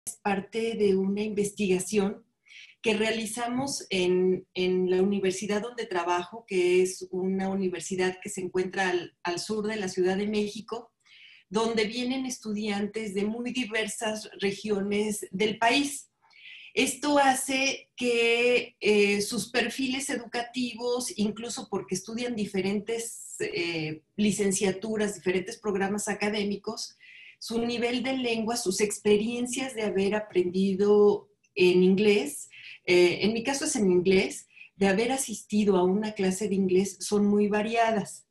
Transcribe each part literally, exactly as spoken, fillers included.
es parte de una investigación que realizamos en, en la universidad donde trabajo, que es una universidad que se encuentra al, al sur de la Ciudad de México, donde vienen estudiantes de muy diversas regiones del país. Esto hace que eh, sus perfiles educativos, incluso porque estudian diferentes eh, licenciaturas, diferentes programas académicos, su nivel de lengua, sus experiencias de haber aprendido en inglés, eh, en mi caso es en inglés, de haber asistido a una clase de inglés son muy variadas.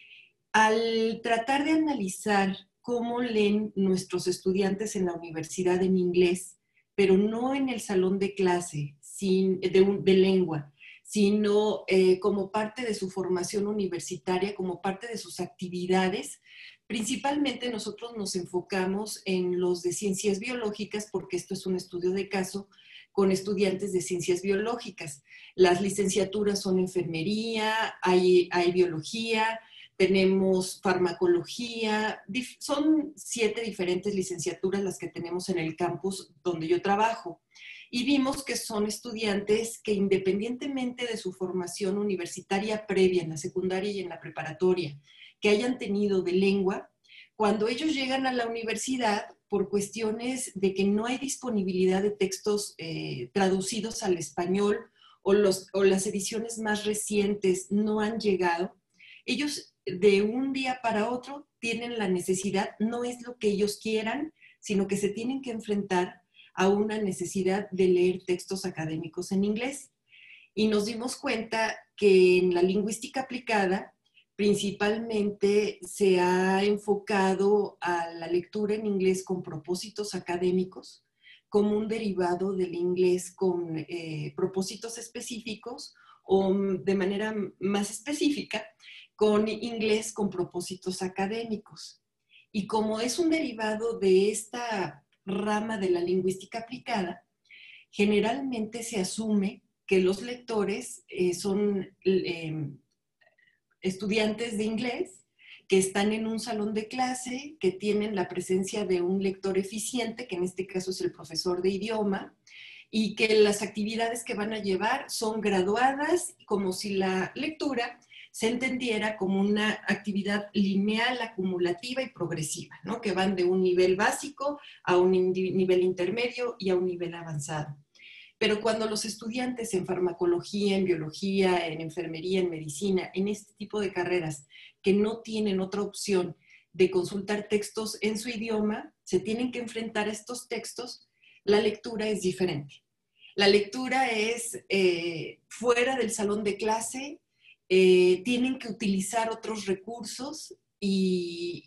Al tratar de analizar cómo leen nuestros estudiantes en la universidad en inglés, pero no en el salón de clase sin, de, un, de lengua, sino eh, como parte de su formación universitaria, como parte de sus actividades. Principalmente nosotros nos enfocamos en los de ciencias biológicas, porque esto es un estudio de caso con estudiantes de ciencias biológicas. Las licenciaturas son enfermería, hay, hay biología, tenemos farmacología, son siete diferentes licenciaturas las que tenemos en el campus donde yo trabajo. Y vimos que son estudiantes que independientemente de su formación universitaria previa en la secundaria y en la preparatoria, que hayan tenido de lengua, cuando ellos llegan a la universidad, por cuestiones de que no hay disponibilidad de textos eh, traducidos al español o, los, o las ediciones más recientes no han llegado, ellos de un día para otro tienen la necesidad, no es lo que ellos quieran, sino que se tienen que enfrentar a una necesidad de leer textos académicos en inglés. Y nos dimos cuenta que en la lingüística aplicada principalmente se ha enfocado a la lectura en inglés con propósitos académicos, como un derivado del inglés con eh, propósitos específicos o de manera más específica, con inglés con propósitos académicos. Y como es un derivado de esta rama de la lingüística aplicada, generalmente se asume que los lectores eh, son eh, estudiantes de inglés que están en un salón de clase, que tienen la presencia de un lector eficiente, que en este caso es el profesor de idioma, y que las actividades que van a llevar son graduadas, como si la lectura se entendiera como una actividad lineal, acumulativa y progresiva, ¿no? Que van de un nivel básico a un nivel intermedio y a un nivel avanzado. Pero cuando los estudiantes en farmacología, en biología, en enfermería, en medicina, en este tipo de carreras que no tienen otra opción de consultar textos en su idioma, se tienen que enfrentar a estos textos, la lectura es diferente. La lectura es eh, fuera del salón de clase, eh, tienen que utilizar otros recursos y,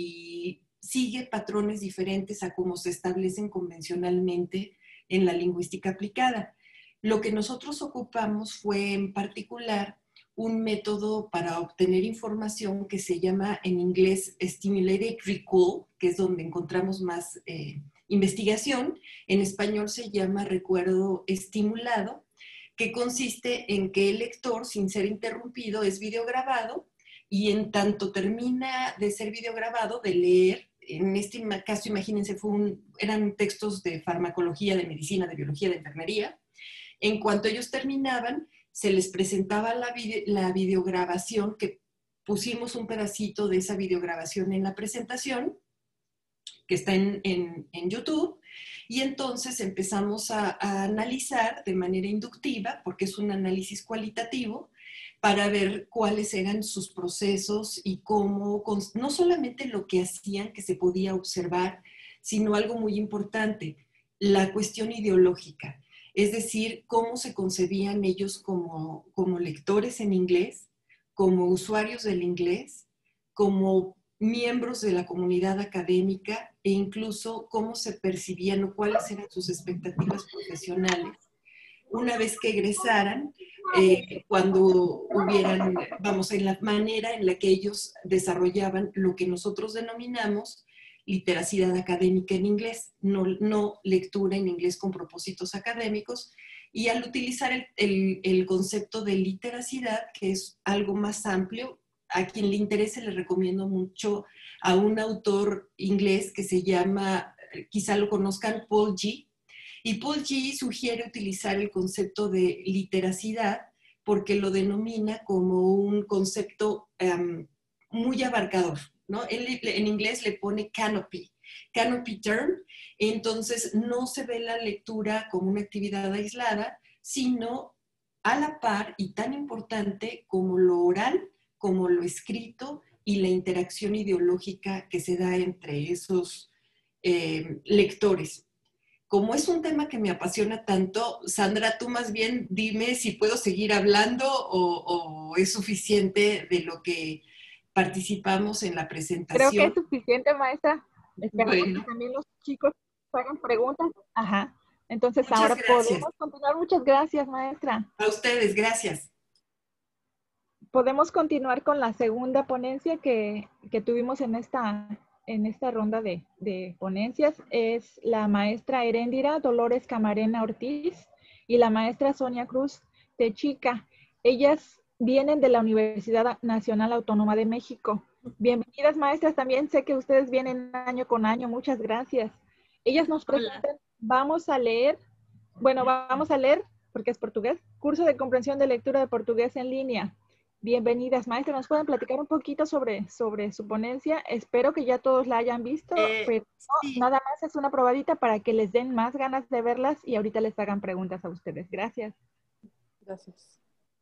y sigue patrones diferentes a como se establecen convencionalmente en la lingüística aplicada. Lo que nosotros ocupamos fue en particular un método para obtener información que se llama en inglés Stimulated Recall, que es donde encontramos más eh, investigación. En español se llama recuerdo estimulado, que consiste en que el lector, sin ser interrumpido, es videograbado y en tanto termina de ser videograbado, de leer, en este caso, imagínense, fue un, eran textos de farmacología, de medicina, de biología, de enfermería. En cuanto ellos terminaban, se les presentaba la, video, la videograbación, que pusimos un pedacito de esa videograbación en la presentación, que está en, en, en YouTube, y entonces empezamos a, a analizar de manera inductiva, porque es un análisis cualitativo, para ver cuáles eran sus procesos y cómo, no solamente lo que hacían que se podía observar, sino algo muy importante, la cuestión ideológica. Es decir, cómo se concebían ellos como, como lectores en inglés, como usuarios del inglés, como miembros de la comunidad académica e incluso cómo se percibían o cuáles eran sus expectativas profesionales una vez que egresaran, eh, cuando hubieran, vamos, en la manera en la que ellos desarrollaban lo que nosotros denominamos literacidad académica en inglés, no, no lectura en inglés con propósitos académicos. Y al utilizar el, el, el concepto de literacidad, que es algo más amplio, a quien le interese le recomiendo mucho a un autor inglés que se llama quizá lo conozcan, Paul G. Y Paul G sugiere utilizar el concepto de literacidad porque lo denomina como un concepto um, muy abarcador, ¿no? Él en inglés le pone canopy, canopy term, entonces no se ve la lectura como una actividad aislada, sino a la par y tan importante como lo oral, como lo escrito y la interacción ideológica que se da entre esos eh, lectores. Como es un tema que me apasiona tanto, Sandra, tú más bien dime si puedo seguir hablando o, o es suficiente de lo que participamos en la Creo que es presentación. suficiente, maestra. Esperamos que Bueno, también los chicos hagan preguntas. Ajá. Entonces, muchas ahora gracias. podemos continuar. Muchas gracias, maestra. A ustedes, gracias. Podemos continuar con la segunda ponencia que, que tuvimos en esta, en esta ronda de, de ponencias. Es la maestra Heréndira Dolores Camarena Ortiz y la maestra Sonia Cruz Techica. Ellas vienen de la Universidad Nacional Autónoma de México. Bienvenidas, maestras. También sé que ustedes vienen año con año. Muchas gracias. Ellas nos presentan, vamos a leer, bueno, vamos a leer, porque es portugués, curso de comprensión de lectura de portugués en línea. Bienvenidas, maestra. ¿Nos pueden platicar un poquito sobre, sobre su ponencia? Espero que ya todos la hayan visto, Eh, pero sí, no, nada más es una probadita para que les den más ganas de verlas y ahorita les hagan preguntas a ustedes. Gracias. gracias.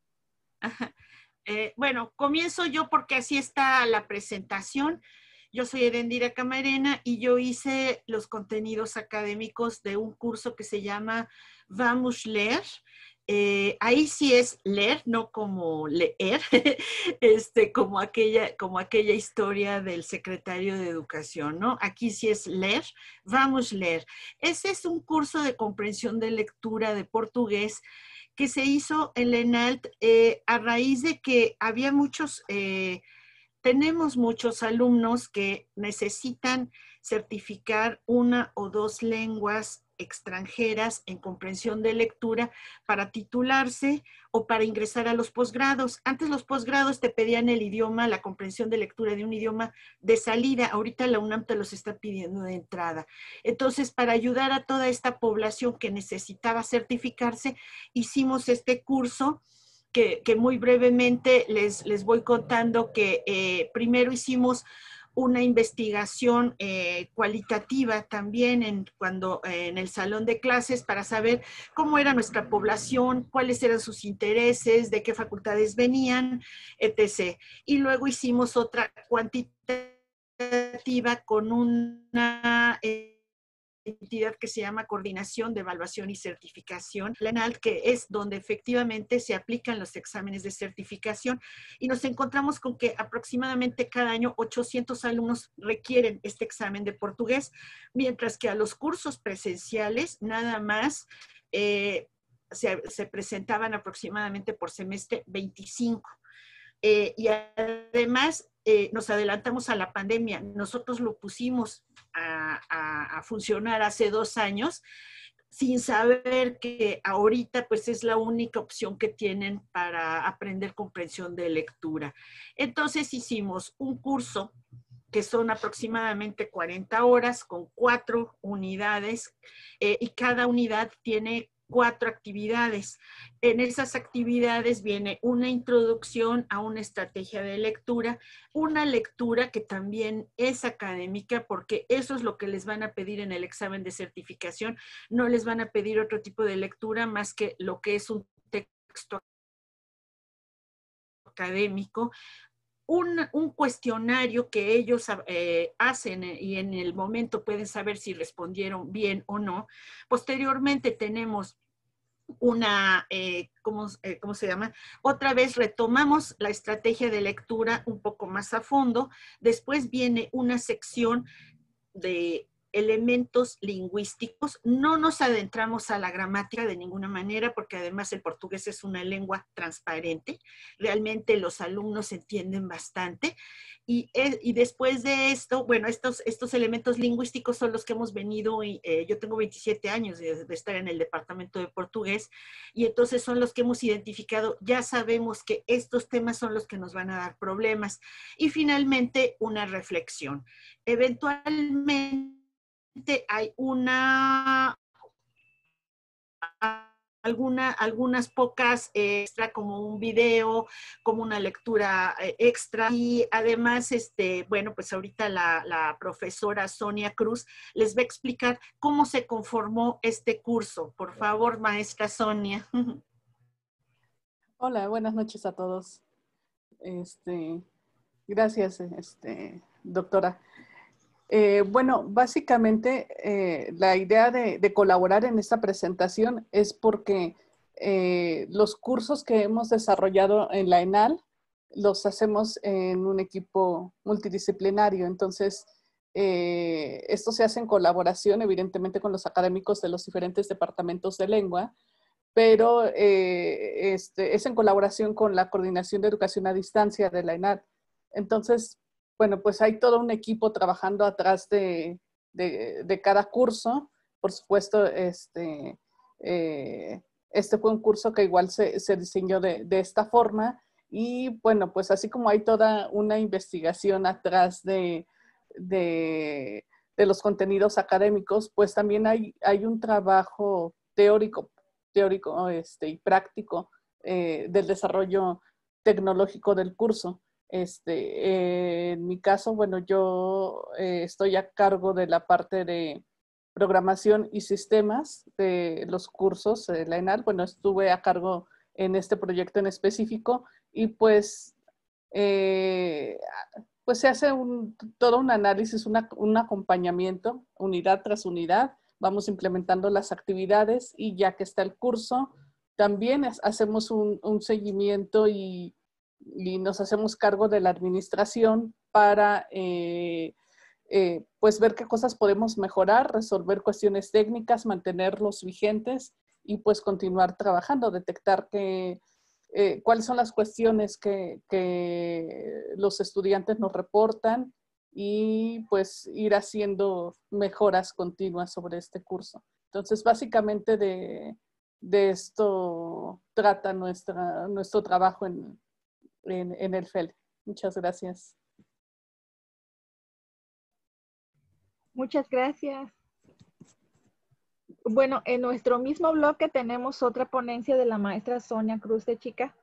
Ajá. Eh, bueno, comienzo yo porque así está la presentación. Yo soy Erendira Camarena y yo hice los contenidos académicos de un curso que se llama Vamos Leer. Eh, ahí sí es leer, no como leer, este, como, aquella, como aquella historia del secretario de Educación, ¿no? Aquí sí es leer, vamos leer. Ese es un curso de comprensión de lectura de portugués que se hizo en la ENALT eh, a raíz de que había muchos, eh, tenemos muchos alumnos que necesitan certificar una o dos lenguas extranjeras en comprensión de lectura para titularse o para ingresar a los posgrados. Antes los posgrados te pedían el idioma, la comprensión de lectura de un idioma de salida. Ahorita la UNAM te los está pidiendo de entrada. Entonces, para ayudar a toda esta población que necesitaba certificarse, hicimos este curso que, que muy brevemente les, les voy contando que eh, primero hicimos una investigación eh, cualitativa también en, cuando, eh, en el salón de clases para saber cómo era nuestra población, cuáles eran sus intereses, de qué facultades venían, etcétera. Y luego hicimos otra cuantitativa con una eh, entidad que se llama Coordinación de Evaluación y Certificación, la ENALT, que es donde efectivamente se aplican los exámenes de certificación, y nos encontramos con que aproximadamente cada año ochocientos alumnos requieren este examen de portugués, mientras que a los cursos presenciales nada más eh, se, se presentaban aproximadamente por semestre veinticinco. Eh, y además eh, nos adelantamos a la pandemia. Nosotros lo pusimos a, a, a funcionar hace dos años sin saber que ahorita pues es la única opción que tienen para aprender comprensión de lectura. Entonces hicimos un curso que son aproximadamente cuarenta horas con cuatro unidades eh, y cada unidad tiene cuatro actividades. En esas actividades viene una introducción a una estrategia de lectura, una lectura que también es académica, porque eso es lo que les van a pedir en el examen de certificación. No les van a pedir otro tipo de lectura más que lo que es un texto académico. Un, un, cuestionario que ellos eh, hacen y en el momento pueden saber si respondieron bien o no. Posteriormente tenemos una, eh, ¿cómo, eh, ¿cómo se llama? Otra vez retomamos la estrategia de lectura un poco más a fondo. Después viene una sección de elementos lingüísticos. No nos adentramos a la gramática de ninguna manera, porque además el portugués es una lengua transparente. Realmente los alumnos entienden bastante. Y, y después de esto, bueno, estos, estos elementos lingüísticos son los que hemos venido, y, eh, yo tengo veintisiete años de, de estar en el departamento de portugués, y entonces son los que hemos identificado. Ya sabemos que estos temas son los que nos van a dar problemas. Y finalmente, una reflexión. Eventualmente, hay una, alguna, algunas pocas extra, como un video, como una lectura extra. Y además, este, bueno, pues ahorita la, la profesora Sonia Cruz les va a explicar cómo se conformó este curso. Por favor, maestra Sonia. Hola, buenas noches a todos. Este, gracias, este, doctora. Eh, bueno, básicamente eh, la idea de, de colaborar en esta presentación es porque eh, los cursos que hemos desarrollado en la ENAL los hacemos en un equipo multidisciplinario. Entonces, eh, esto se hace en colaboración, evidentemente, con los académicos de los diferentes departamentos de lengua, pero eh, este, es en colaboración con la Coordinación de Educación a Distancia de la ENAL. Entonces, bueno, pues hay todo un equipo trabajando atrás de, de, de cada curso. Por supuesto, este, eh, este fue un curso que igual se, se diseñó de, de esta forma. Y bueno, pues así como hay toda una investigación atrás de, de, de los contenidos académicos, pues también hay, hay un trabajo teórico, teórico este, y práctico eh, del desarrollo tecnológico del curso. Este, eh, en mi caso, bueno, yo eh, estoy a cargo de la parte de programación y sistemas de los cursos de la ENAL. Bueno, estuve a cargo en este proyecto en específico y pues, eh, pues se hace un, todo un análisis, una, un acompañamiento, unidad tras unidad. Vamos implementando las actividades y ya que está el curso, también es, hacemos un, un seguimiento y y nos hacemos cargo de la administración para eh, eh, pues ver qué cosas podemos mejorar, resolver cuestiones técnicas, mantenerlos vigentes y pues continuar trabajando, detectar que, eh, cuáles son las cuestiones que, que los estudiantes nos reportan y pues ir haciendo mejoras continuas sobre este curso. Entonces, básicamente de, de esto trata nuestra, nuestro trabajo en, En, en el F E L. Muchas gracias. Muchas gracias. Bueno, en nuestro mismo bloque tenemos otra ponencia de la maestra Sonia Cruz de Chica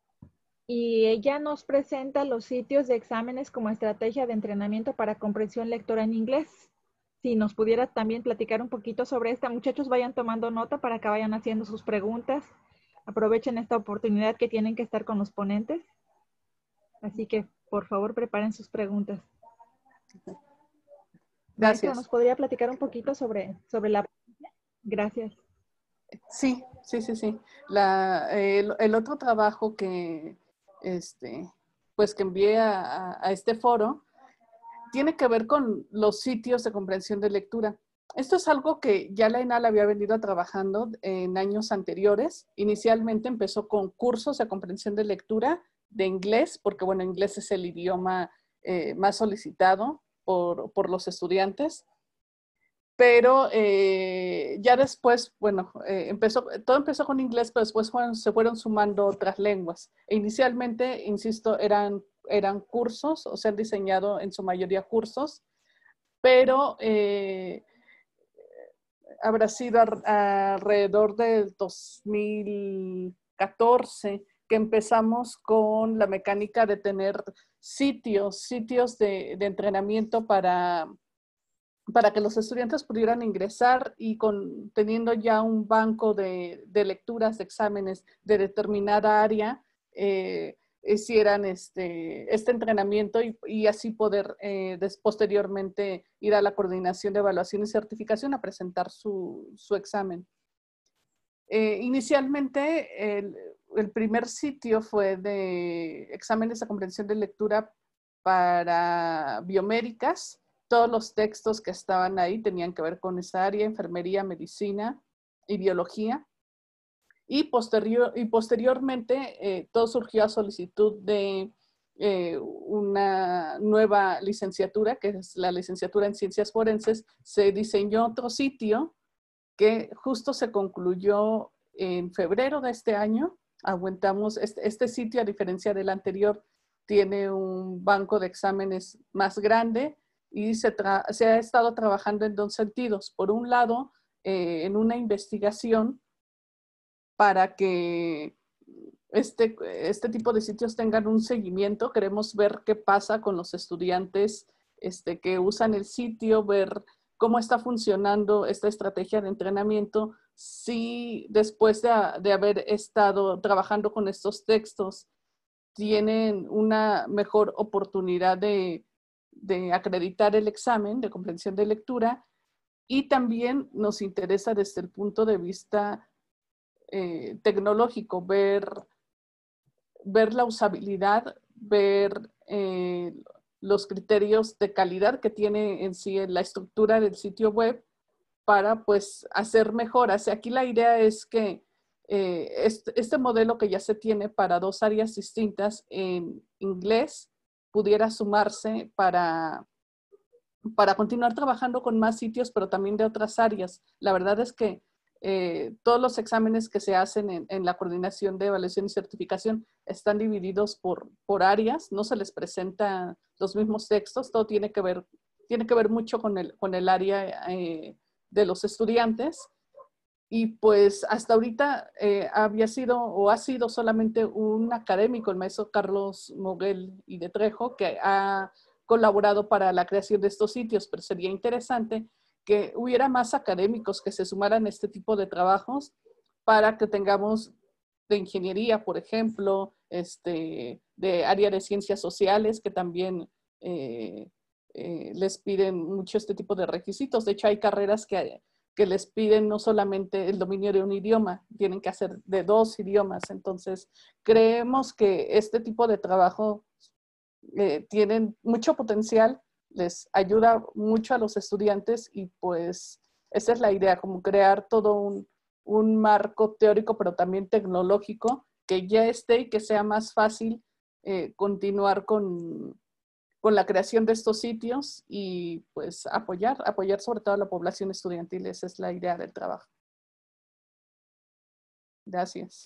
y ella nos presenta los sitios de exámenes como estrategia de entrenamiento para comprensión lectora en inglés. Si nos pudiera también platicar un poquito sobre esta, muchachos, vayan tomando nota para que vayan haciendo sus preguntas. Aprovechen esta oportunidad que tienen que estar con los ponentes. Así que, por favor, preparen sus preguntas. Gracias. Maestra, ¿nos podría platicar un poquito sobre, sobre la... Gracias. Sí, sí, sí, sí. La, el, el otro trabajo que, este, pues que envié a, a este foro tiene que ver con los sitios de comprensión de lectura. Esto es algo que ya la ENAL había venido trabajando en años anteriores. Inicialmente empezó con cursos de comprensión de lectura de inglés, porque bueno, inglés es el idioma eh, más solicitado por, por los estudiantes. Pero eh, ya después, bueno, eh, empezó, todo empezó con inglés, pero después fueron, se fueron sumando otras lenguas. E inicialmente, insisto, eran, eran cursos, o sea, diseñado en su mayoría cursos, pero eh, habrá sido a, alrededor del dos mil catorce que empezamos con la mecánica de tener sitios, sitios de, de entrenamiento para, para que los estudiantes pudieran ingresar y con, teniendo ya un banco de, de lecturas, de exámenes de determinada área, eh, hicieran este, este entrenamiento y, y así poder eh, des, posteriormente ir a la coordinación de evaluación y certificación a presentar su, su examen. Eh, inicialmente, el, el primer sitio fue de exámenes de comprensión de lectura para biomédicas. Todos los textos que estaban ahí tenían que ver con esa área, enfermería, medicina y biología. Y, posterior, y posteriormente eh, todo surgió a solicitud de eh, una nueva licenciatura, que es la licenciatura en Ciencias Forenses. Se diseñó otro sitio que justo se concluyó en febrero de este año. Aguantamos, este, este sitio, a diferencia del anterior, tiene un banco de exámenes más grande y se, se ha estado trabajando en dos sentidos. Por un lado, eh, en una investigación para que este, este tipo de sitios tengan un seguimiento. Queremos ver qué pasa con los estudiantes este, que usan el sitio, ver cómo está funcionando esta estrategia de entrenamiento, si después de, de haber estado trabajando con estos textos tienen una mejor oportunidad de, de acreditar el examen de comprensión de lectura, y también nos interesa desde el punto de vista eh, tecnológico, ver, ver la usabilidad, ver eh, los criterios de calidad que tiene en sí en la estructura del sitio web para pues hacer mejoras. Aquí la idea es que eh, este, este modelo que ya se tiene para dos áreas distintas en inglés pudiera sumarse para, para continuar trabajando con más sitios, pero también de otras áreas. La verdad es que eh, todos los exámenes que se hacen en, en la coordinación de evaluación y certificación están divididos por, por áreas, no se les presentan los mismos textos, todo tiene que ver, tiene que ver mucho con el, con el área eh, de los estudiantes. Y pues hasta ahorita eh, había sido o ha sido solamente un académico, el maestro Carlos Moguel y de Trejo, que ha colaborado para la creación de estos sitios, pero sería interesante que hubiera más académicos que se sumaran a este tipo de trabajos para que tengamos de ingeniería, por ejemplo, este, de área de ciencias sociales, que también eh, eh, les piden mucho este tipo de requisitos. De hecho, hay carreras que, que les piden no solamente el dominio de un idioma, tienen que hacer de dos idiomas. Entonces, creemos que este tipo de trabajo eh, tienen mucho potencial, les ayuda mucho a los estudiantes y pues esa es la idea, como crear todo un, un marco teórico, pero también tecnológico, que ya esté y que sea más fácil eh, continuar con, con la creación de estos sitios y pues apoyar, apoyar sobre todo a la población estudiantil. Esa es la idea del trabajo. Gracias.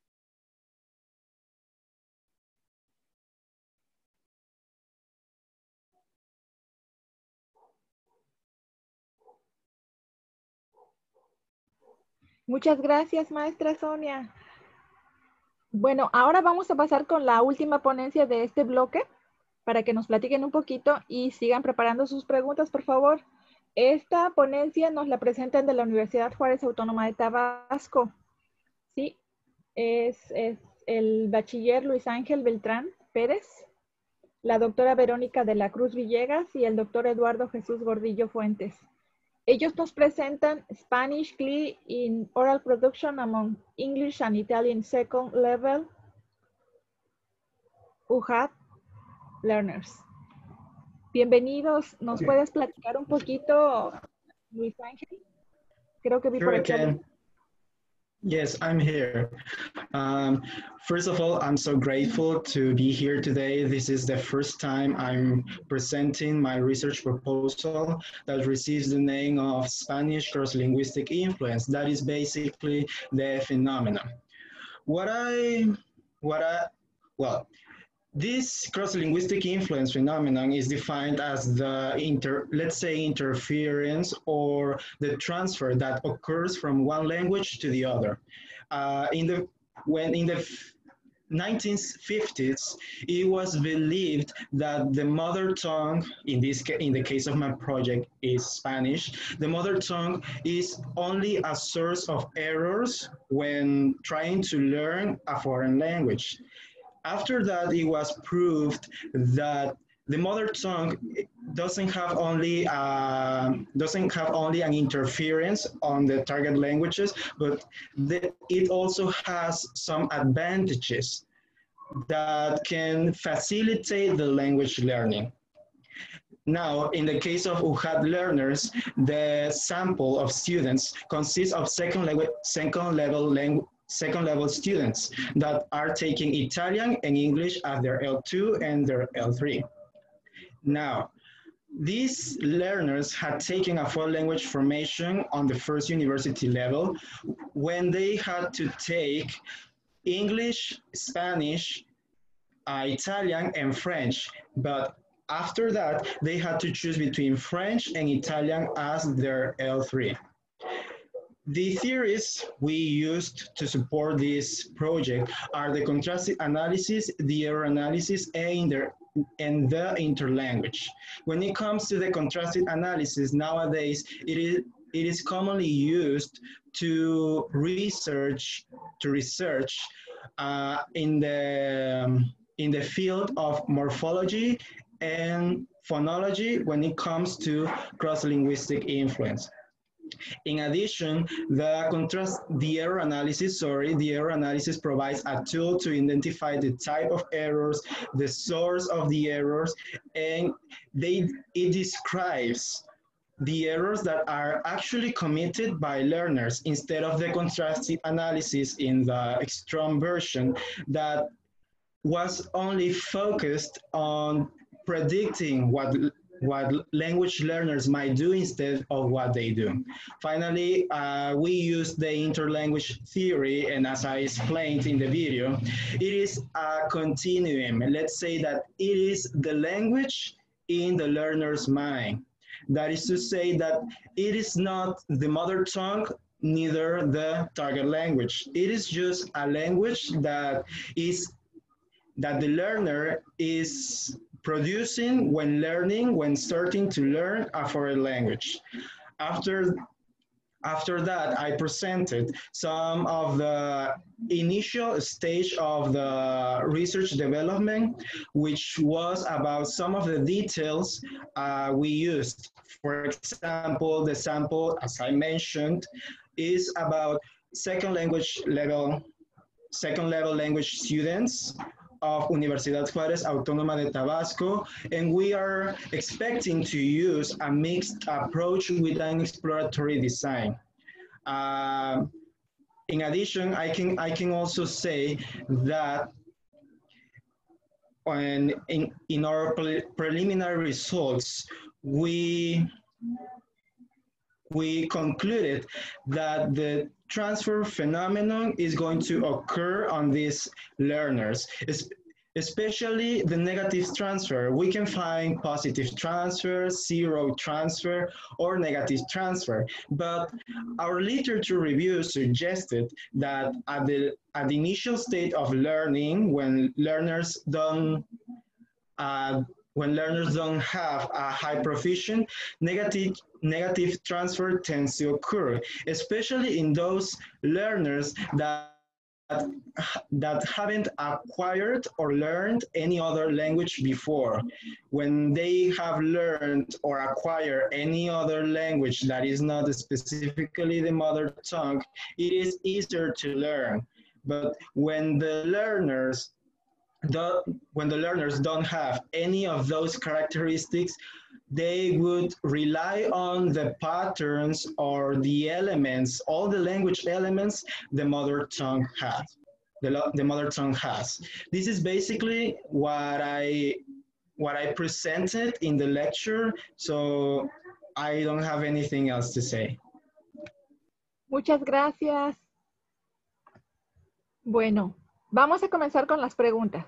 Muchas gracias, maestra Sonia. Bueno, ahora vamos a pasar con la última ponencia de este bloque para que nos platiquen un poquito y sigan preparando sus preguntas, por favor. Esta ponencia nos la presentan de la Universidad Juárez Autónoma de Tabasco. Sí, es, es el bachiller Luis Ángel Beltrán Pérez, la doctora Verónica de la Cruz Villegas y el doctor Eduardo Jesús Gordillo Fuentes. Ellos nos presentan Spanish C L I in Oral Production among English and Italian Second Level U J A T Learners. Bienvenidos. ¿Nos puedes platicar un poquito, Luis Ángel? Creo que vi Sure, por I aquí. can. Yes, I'm here. Um, first of all, I'm so grateful to be here today. This is the first time I'm presenting my research proposal that receives the name of Spanish Cross-Linguistic Influence. That is basically the phenomenon. What I, what I, well, this cross-linguistic influence phenomenon is defined as the inter, let's say interference or the transfer that occurs from one language to the other. Uh, in the, when in the nineteen fifties, it was believed that the mother tongue, in this in the case of my project, is Spanish. The mother tongue is only a source of errors when trying to learn a foreign language. After that, it was proved that the mother tongue doesn't have only uh, doesn't have only an interference on the target languages, but the, it also has some advantages that can facilitate the language learning. Now, in the case of U J A T learners, the sample of students consists of second level second level language. second level students that are taking Italian and English as their L two and their L three. Now, these learners had taken a foreign language formation on the first university level when they had to take English, Spanish, uh, Italian, and French, but after that, they had to choose between French and Italian as their L three. The theories we used to support this project are the contrastive analysis, the error analysis, and the, and the interlanguage. When it comes to the contrastive analysis, nowadays it is, it is commonly used to research, to research uh, in, the, um, in the field of morphology and phonology when it comes to cross-linguistic influence. In addition, the contrast, the error analysis, sorry, the error analysis provides a tool to identify the type of errors, the source of the errors, and they, it describes the errors that are actually committed by learners instead of the contrastive analysis in the Strong version that was only focused on predicting what what language learners might do instead of what they do. Finally, uh, we use the interlanguage theory, and as I explained in the video, it is a continuum. Let's say that it is the language in the learner's mind. That is to say that it is not the mother tongue, neither the target language. It is just a language that is that the learner is producing when learning, when starting to learn a foreign language. After, after that, I presented some of the initial stage of the research development, which was about some of the details uh, we used. For example, the sample, as I mentioned, is about second language level, second level language students of Universidad Juárez Autónoma de Tabasco, and we are expecting to use a mixed approach with an exploratory design. Uh, in addition, I can, I can also say that when in, in our pre preliminary results, we, we concluded that the transfer phenomenon is going to occur on these learners, especially the negative transfer. We can find positive transfer, zero transfer, or negative transfer. But our literature review suggested that at the, at the initial state of learning, when learners don't uh, when learners don't have a high proficient, negative, negative transfer tends to occur, especially in those learners that, that haven't acquired or learned any other language before. When they have learned or acquired any other language that is not specifically the mother tongue, it is easier to learn. But when the learners The, when the learners don't have any of those characteristics, they would rely on the patterns or the elements, all the language elements the mother tongue has. The, the mother tongue has. This is basically what I, what I presented in the lecture, so I don't have anything else to say. Muchas gracias. Bueno, vamos a comenzar con las preguntas.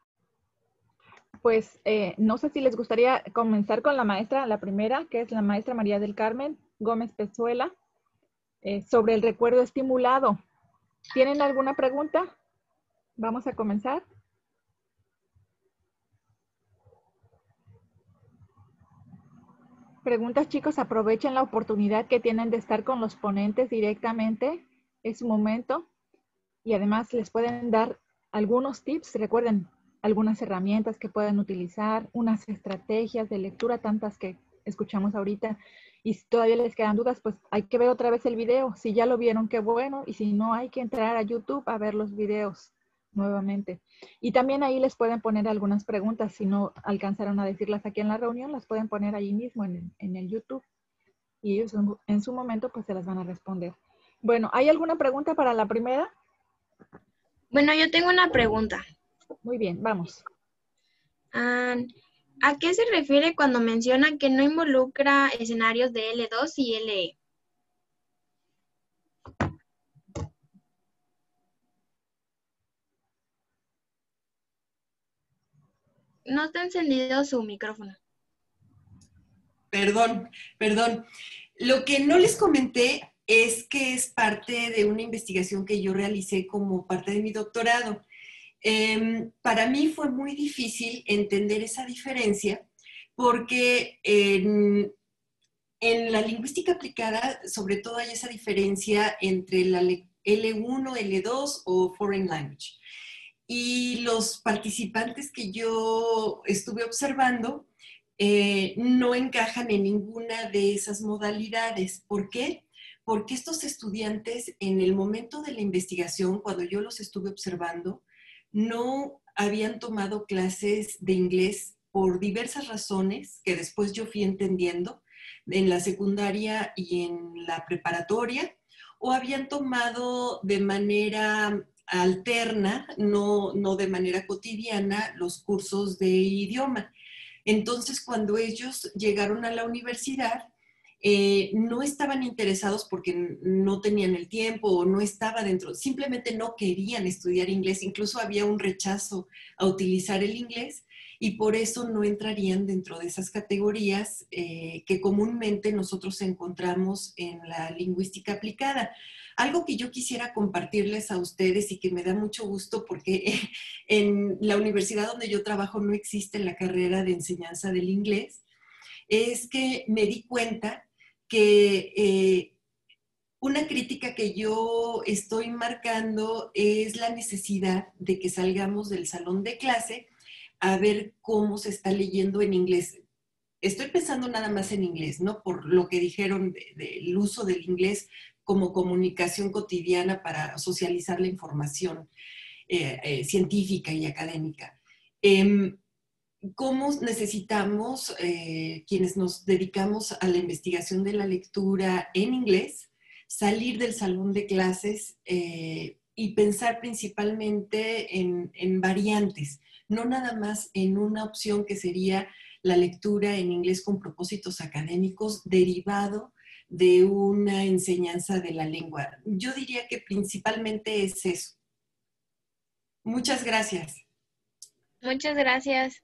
Pues eh, no sé si les gustaría comenzar con la maestra, la primera, que es la maestra María del Carmen Gómez Pezuela, eh, sobre el recuerdo estimulado. ¿Tienen alguna pregunta? Vamos a comenzar. Preguntas, chicos, aprovechen la oportunidad que tienen de estar con los ponentes directamente. Es su momento. Y además les pueden dar algunos tips. Recuerden, algunas herramientas que puedan utilizar, unas estrategias de lectura, tantas que escuchamos ahorita. Y si todavía les quedan dudas, pues hay que ver otra vez el video. Si ya lo vieron, qué bueno. Y si no, hay que entrar a YouTube a ver los videos nuevamente. Y también ahí les pueden poner algunas preguntas. Si no alcanzaron a decirlas aquí en la reunión, las pueden poner ahí mismo en, en el YouTube. Y ellos en su momento pues se las van a responder. Bueno, ¿hay alguna pregunta para la primera? Bueno, yo tengo una pregunta. Muy bien, vamos. Um, ¿A qué se refiere cuando menciona que no involucra escenarios de L dos y L E? no está encendido su micrófono. Perdón, perdón. Lo que no les comenté es que es parte de una investigación que yo realicé como parte de mi doctorado. Eh, para mí fue muy difícil entender esa diferencia porque en, en la lingüística aplicada, sobre todo hay esa diferencia entre la L uno, L dos o Foreign Language. Y los participantes que yo estuve observando eh, no encajan en ninguna de esas modalidades. ¿Por qué? Porque estos estudiantes en el momento de la investigación, cuando yo los estuve observando, no habían tomado clases de inglés por diversas razones que después yo fui entendiendo en la secundaria y en la preparatoria, o habían tomado de manera alterna, no, no de manera cotidiana, los cursos de idioma. Entonces, cuando ellos llegaron a la universidad, eh, no estaban interesados porque no tenían el tiempo o no estaba dentro, simplemente no querían estudiar inglés, incluso había un rechazo a utilizar el inglés y por eso no entrarían dentro de esas categorías eh, que comúnmente nosotros encontramos en la lingüística aplicada. Algo que yo quisiera compartirles a ustedes y que me da mucho gusto porque en la universidad donde yo trabajo no existe la carrera de enseñanza del inglés, es que me di cuenta que eh, una crítica que yo estoy marcando es la necesidad de que salgamos del salón de clase a ver cómo se está leyendo en inglés. Estoy pensando nada más en inglés, ¿no? Por lo que dijeron del de, de uso del inglés como comunicación cotidiana para socializar la información eh, eh, científica y académica. Eh, ¿Cómo necesitamos, eh, quienes nos dedicamos a la investigación de la lectura en inglés, salir del salón de clases eh, y pensar principalmente en, en variantes, no nada más en una opción que sería la lectura en inglés con propósitos académicos derivado de una enseñanza de la lengua? Yo diría que principalmente es eso. Muchas gracias. Muchas gracias.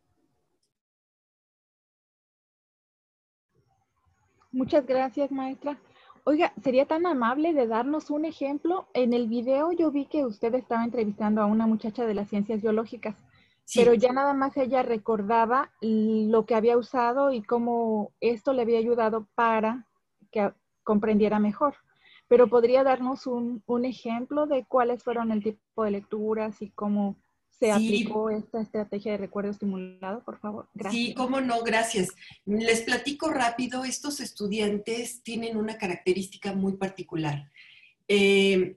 Muchas gracias, maestra. Oiga, ¿sería tan amable de darnos un ejemplo? En el video yo vi que usted estaba entrevistando a una muchacha de las ciencias biológicas, sí, pero ya nada más ella recordaba lo que había usado y cómo esto le había ayudado para que comprendiera mejor. Pero ¿podría darnos un, un ejemplo de cuáles fueron el tipo de lecturas y cómo se sí. aplicó esta estrategia de recuerdo estimulado, por favor? Gracias. Sí, cómo no, gracias. Les platico rápido, estos estudiantes tienen una característica muy particular. Eh,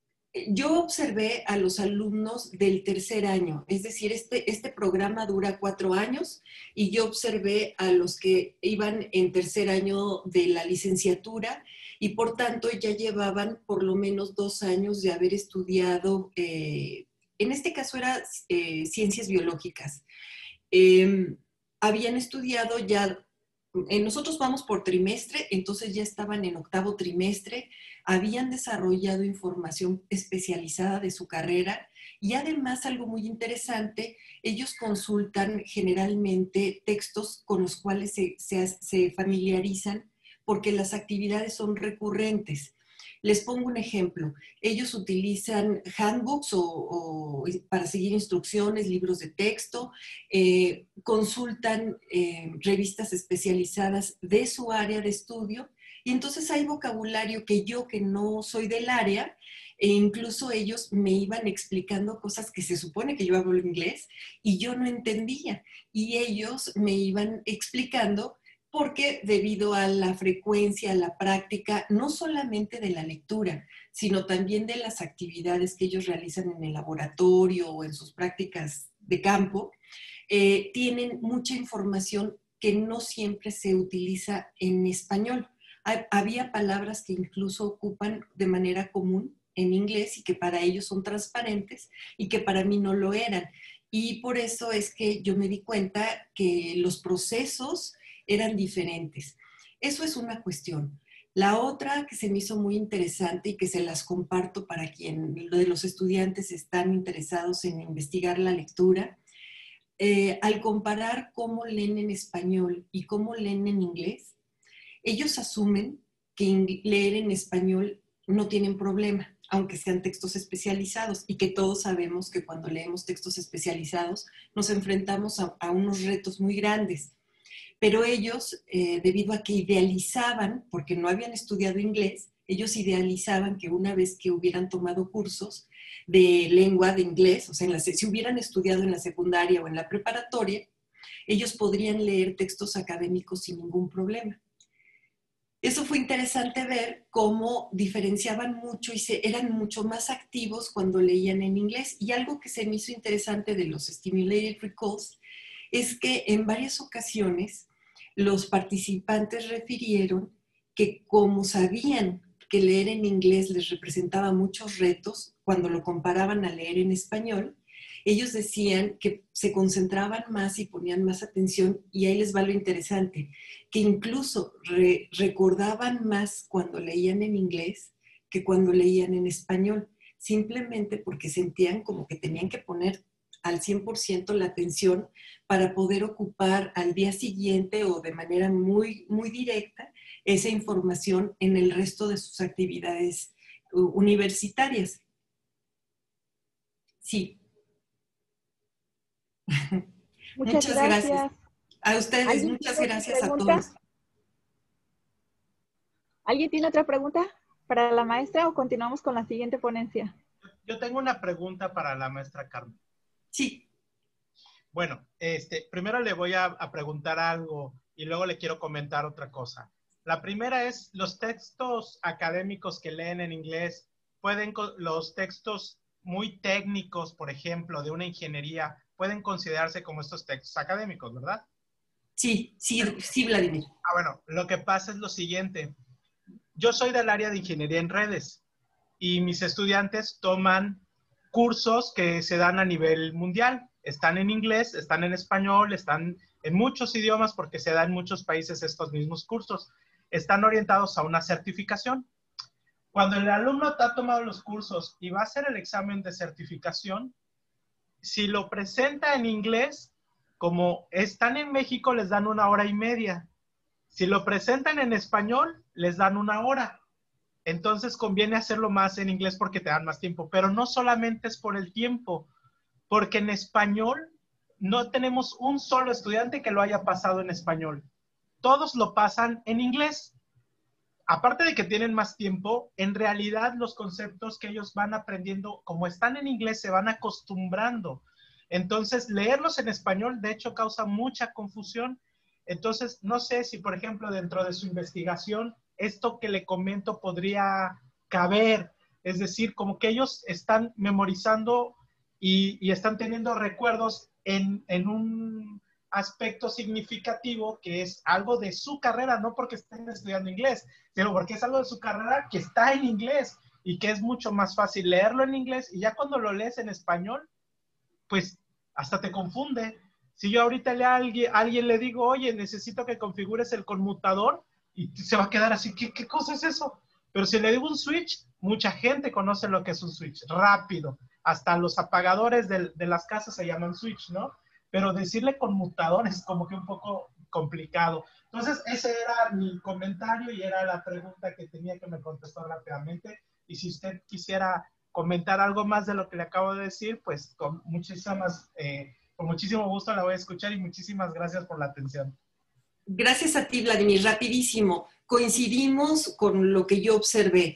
yo observé a los alumnos del tercer año, es decir, este, este programa dura cuatro años y yo observé a los que iban en tercer año de la licenciatura y por tanto ya llevaban por lo menos dos años de haber estudiado, eh, en este caso era eh, ciencias biológicas. Eh, habían estudiado ya, eh, nosotros vamos por trimestre, entonces ya estaban en octavo trimestre, habían desarrollado información especializada de su carrera y además algo muy interesante, ellos consultan generalmente textos con los cuales se, se, se familiarizan porque las actividades son recurrentes. Les pongo un ejemplo. Ellos utilizan handbooks o, o para seguir instrucciones, libros de texto, eh, consultan eh, revistas especializadas de su área de estudio y entonces hay vocabulario que yo, que no soy del área, e incluso ellos me iban explicando cosas que se supone que yo hablo inglés y yo no entendía. Y ellos me iban explicando porque debido a la frecuencia, a la práctica, no solamente de la lectura, sino también de las actividades que ellos realizan en el laboratorio o en sus prácticas de campo, eh, tienen mucha información que no siempre se utiliza en español. Hay, había palabras que incluso ocupan de manera común en inglés y que para ellos son transparentes y que para mí no lo eran. Y por eso es que yo me di cuenta que los procesos eran diferentes. Eso es una cuestión. La otra que se me hizo muy interesante y que se las comparto para quien de los estudiantes están interesados en investigar la lectura, eh, al comparar cómo leen en español y cómo leen en inglés, ellos asumen que leer en español no tienen problema, aunque sean textos especializados, y que todos sabemos que cuando leemos textos especializados nos enfrentamos a, a unos retos muy grandes. Pero ellos, eh, debido a que idealizaban, porque no habían estudiado inglés, ellos idealizaban que una vez que hubieran tomado cursos de lengua de inglés, o sea, en la, si hubieran estudiado en la secundaria o en la preparatoria, ellos podrían leer textos académicos sin ningún problema. Eso fue interesante ver cómo diferenciaban mucho y se, eran mucho más activos cuando leían en inglés. Y algo que se me hizo interesante de los Stimulated Recalls es que en varias ocasiones los participantes refirieron que como sabían que leer en inglés les representaba muchos retos, cuando lo comparaban a leer en español, ellos decían que se concentraban más y ponían más atención, y ahí les va lo interesante, que incluso re, recordaban más cuando leían en inglés que cuando leían en español, simplemente porque sentían como que tenían que poner al cien por ciento la atención para poder ocupar al día siguiente o de manera muy, muy directa esa información en el resto de sus actividades universitarias. Sí. Muchas, muchas gracias. gracias. A ustedes, muchas gracias a todos. ¿Alguien tiene otra pregunta para la maestra o continuamos con la siguiente ponencia? Yo tengo una pregunta para la maestra Carmen. Sí. Bueno, este, primero le voy a, a preguntar algo y luego le quiero comentar otra cosa. La primera es, los textos académicos que leen en inglés, pueden, los textos muy técnicos, por ejemplo, de una ingeniería, pueden considerarse como estos textos académicos, ¿verdad? Sí, sí, sí, Vladimir. Ah, bueno, lo que pasa es lo siguiente. Yo soy del área de ingeniería en redes y mis estudiantes toman cursos que se dan a nivel mundial. Están en inglés, están en español, están en muchos idiomas porque se dan en muchos países estos mismos cursos. Están orientados a una certificación. Cuando el alumno ha tomado los cursos y va a hacer el examen de certificación, si lo presenta en inglés, como están en México, les dan una hora y media. Si lo presentan en español, les dan una hora. Entonces conviene hacerlo más en inglés porque te dan más tiempo. Pero no solamente es por el tiempo, porque en español no tenemos un solo estudiante que lo haya pasado en español. Todos lo pasan en inglés. Aparte de que tienen más tiempo, en realidad los conceptos que ellos van aprendiendo, como están en inglés, se van acostumbrando. Entonces, leerlos en español, de hecho, causa mucha confusión. Entonces, no sé si, por ejemplo, dentro de su investigación, esto que le comento podría caber. Es decir, como que ellos están memorizando y, y están teniendo recuerdos en, en un aspecto significativo que es algo de su carrera, no porque estén estudiando inglés, sino porque es algo de su carrera que está en inglés y que es mucho más fácil leerlo en inglés, y ya cuando lo lees en español, pues hasta te confunde. Si yo ahorita le a alguien, a alguien le digo, oye, necesito que configures el conmutador, y se va a quedar así, ¿qué, qué cosa es eso? Pero si le digo un switch, mucha gente conoce lo que es un switch, rápido. Hasta los apagadores de, de las casas se llaman switch, ¿no? Pero decirle conmutador es como que un poco complicado. Entonces, ese era mi comentario y era la pregunta que tenía que me contestó rápidamente. Y si usted quisiera comentar algo más de lo que le acabo de decir, pues con muchísimas, eh, con muchísimo gusto la voy a escuchar, y muchísimas gracias por la atención. Gracias a ti, Vladimir. Rapidísimo. Coincidimos con lo que yo observé.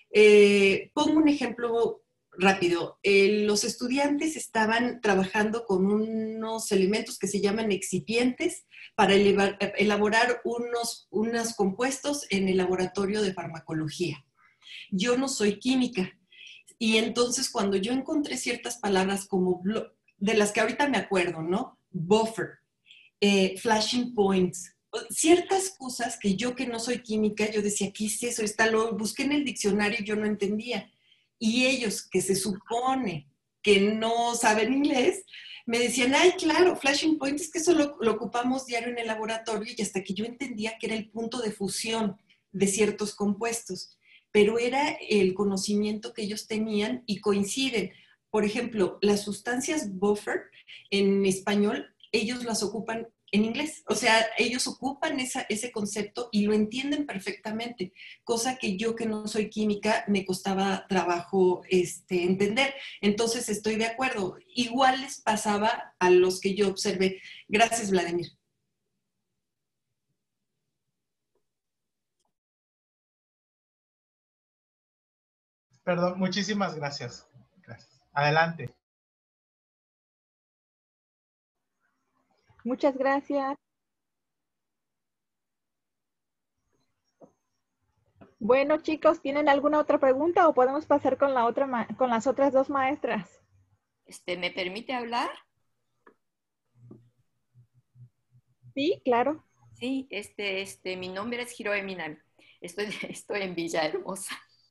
Eh, pongo un ejemplo rápido. Eh, los estudiantes estaban trabajando con unos elementos que se llaman excipientes para elevar, elaborar unos, unos compuestos en el laboratorio de farmacología. Yo no soy química, y entonces cuando yo encontré ciertas palabras como, de las que ahorita me acuerdo, ¿no? Buffer, eh, flashing points, ciertas cosas que yo que no soy química, yo decía, ¿qué es eso? Está, lo busqué en el diccionario y yo no entendía. Y ellos, que se supone que no saben inglés, me decían, ay, claro, flashing point, es que eso lo, lo ocupamos diario en el laboratorio, y hasta que yo entendía que era el punto de fusión de ciertos compuestos. Pero era el conocimiento que ellos tenían y coinciden. Por ejemplo, las sustancias buffer en español ellos las ocupan en inglés. O sea, ellos ocupan esa, ese concepto y lo entienden perfectamente, cosa que yo, que no soy química, me costaba trabajo este, entender. Entonces estoy de acuerdo. Igual les pasaba a los que yo observé. Gracias, Vladimir. Perdón, muchísimas gracias. Gracias. Adelante. Muchas gracias. Bueno, chicos, ¿tienen alguna otra pregunta o podemos pasar con la otra ma- con las otras dos maestras? Este, ¿me permite hablar? Sí, claro. Sí, este, este, mi nombre es Hiroe Minami. Estoy, estoy en Villahermosa,